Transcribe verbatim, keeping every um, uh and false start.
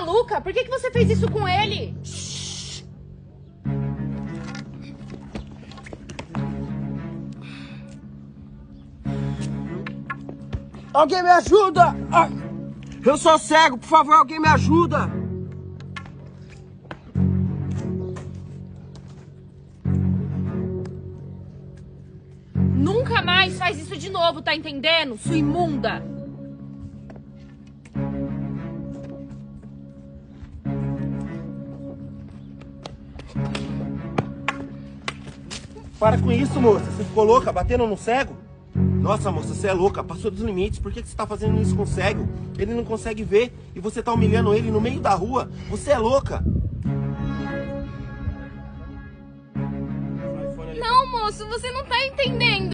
maluca? Por que que você fez isso com ele? Shhh. Alguém me ajuda! Ai, eu sou cego, por favor, alguém me ajuda! Nunca mais faz isso de novo, tá entendendo? Sua imunda! Para com isso, moça. Você ficou louca, batendo no cego? Nossa, moça, você é louca. Passou dos limites. Por que que você tá fazendo isso com o cego? Ele não consegue ver e você tá humilhando ele no meio da rua. Você é louca. Não, moço, você não tá entendendo.